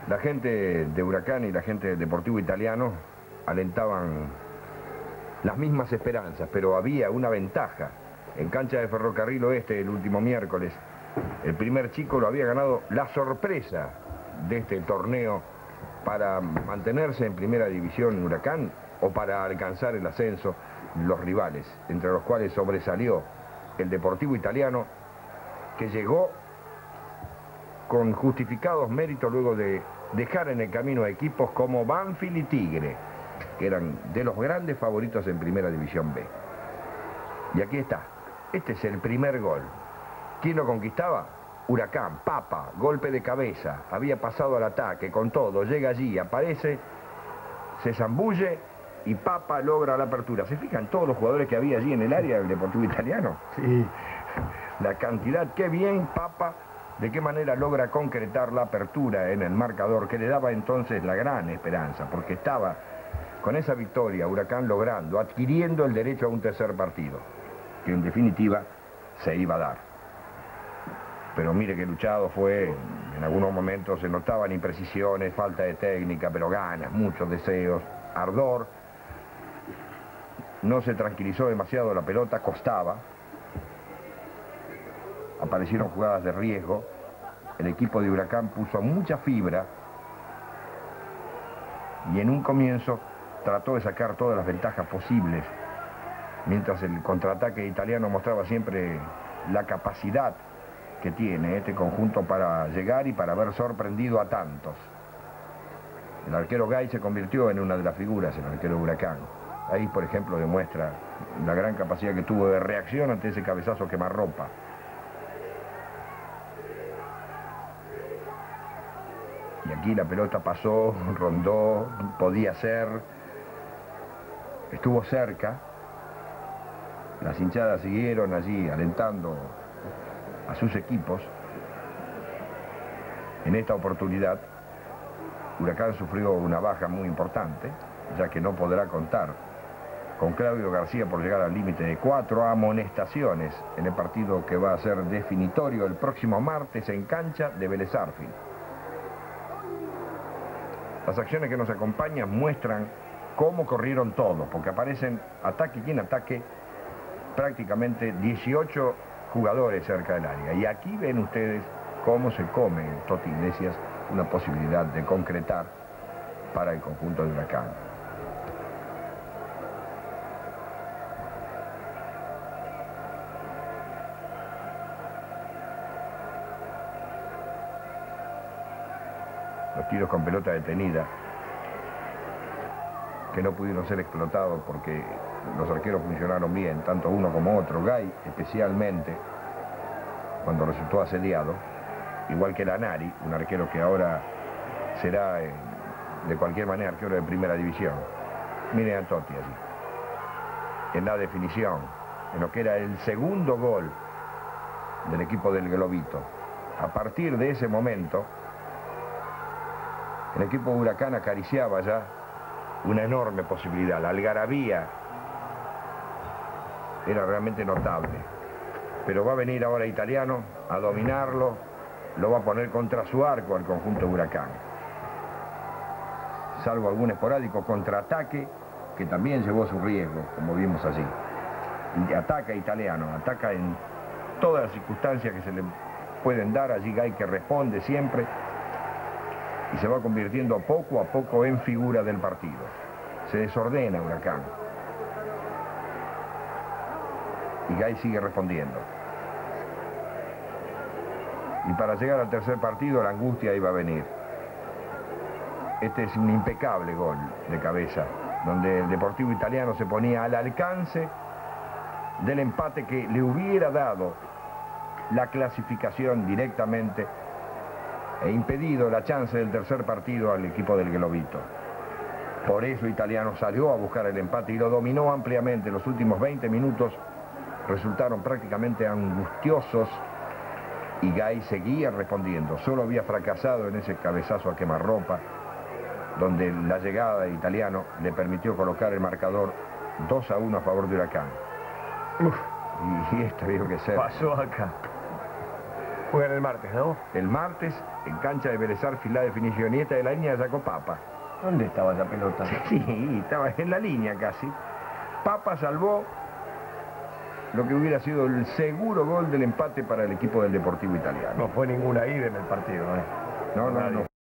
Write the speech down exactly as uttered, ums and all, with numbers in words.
La gente de Huracán y la gente del Deportivo Italiano alentaban las mismas esperanzas, pero había una ventaja. En cancha de Ferrocarril Oeste el último miércoles, el primer chico lo había ganado la sorpresa de este torneo para mantenerse en primera división Huracán o para alcanzar el ascenso los rivales, entre los cuales sobresalió el Deportivo Italiano, que llegó con justificados méritos luego de dejar en el camino a equipos como Banfield y Tigre, que eran de los grandes favoritos en Primera División B. Y aquí está, este es el primer gol. ¿Quién lo conquistaba? Huracán, Papa, golpe de cabeza, había pasado al ataque con todo, llega allí, aparece, se zambulle y Papa logra la apertura. ¿Se fijan todos los jugadores que había allí en el área del Deportivo Italiano? Sí. La cantidad, qué bien Papa, de qué manera logra concretar la apertura en el marcador, que le daba entonces la gran esperanza, porque estaba con esa victoria Huracán logrando, adquiriendo el derecho a un tercer partido, que en definitiva se iba a dar. Pero mire que luchado fue, en algunos momentos se notaban imprecisiones, falta de técnica, pero ganas, muchos deseos, ardor. No se tranquilizó demasiado la pelota, costaba. Aparecieron jugadas de riesgo. El equipo de Huracán puso mucha fibra y en un comienzo trató de sacar todas las ventajas posibles, mientras el contraataque italiano mostraba siempre la capacidad que tiene este conjunto para llegar y para haber sorprendido a tantos. El arquero Gay se convirtió en una de las figuras, el arquero Huracán. Ahí, por ejemplo, demuestra la gran capacidad que tuvo de reacción ante ese cabezazo quemarropa. Y aquí la pelota pasó, rondó, podía ser, estuvo cerca. Las hinchadas siguieron allí alentando a sus equipos. En esta oportunidad, Huracán sufrió una baja muy importante, ya que no podrá contar con Claudio García por llegar al límite de cuatro amonestaciones en el partido que va a ser definitorio el próximo martes en cancha de Vélez Sarsfield. Las acciones que nos acompañan muestran cómo corrieron todos, porque aparecen ataque y en ataque prácticamente dieciocho jugadores cerca del área. Y aquí ven ustedes cómo se come Toti Iglesias una posibilidad de concretar para el conjunto de Huracán. Los tiros con pelota detenida, que no pudieron ser explotados porque los arqueros funcionaron bien, tanto uno como otro. Gay, especialmente, cuando resultó asediado, igual que Lanari, un arquero que ahora será, eh, de cualquier manera, arquero de primera división. Miren a Totti allí, en la definición, en lo que era el segundo gol del equipo del Globito. A partir de ese momento, el equipo de Huracán acariciaba ya una enorme posibilidad. La algarabía era realmente notable. Pero va a venir ahora Italiano a dominarlo, lo va a poner contra su arco al conjunto de Huracán. Salvo algún esporádico contraataque que también llevó su riesgo, como vimos allí. Y ataca Italiano, ataca en todas las circunstancias que se le pueden dar. Allí Gay, que responde siempre, y se va convirtiendo poco a poco en figura del partido. Se desordena Huracán. Y Gay sigue respondiendo. Y para llegar al tercer partido, la angustia iba a venir. Este es un impecable gol de cabeza, donde el Deportivo Italiano se ponía al alcance del empate que le hubiera dado la clasificación directamente e impedido la chance del tercer partido al equipo del Globito. Por eso Italiano salió a buscar el empate y lo dominó ampliamente. Los últimos veinte minutos resultaron prácticamente angustiosos y Gay seguía respondiendo. Solo había fracasado en ese cabezazo a quemarropa, donde la llegada de Italiano le permitió colocar el marcador dos a uno a favor de Huracán. Uf, y, y esto digo que ser. Pasó acá. Juegan el martes, ¿no? El martes, en cancha de Vélez Arfield, la definición, y esta de la línea la sacó Papa. ¿Dónde estaba esa pelota? Sí, estaba en la línea casi. Papa salvó lo que hubiera sido el seguro gol del empate para el equipo del Deportivo Italiano. No fue ninguna ida en el partido, ¿eh? No, no, no.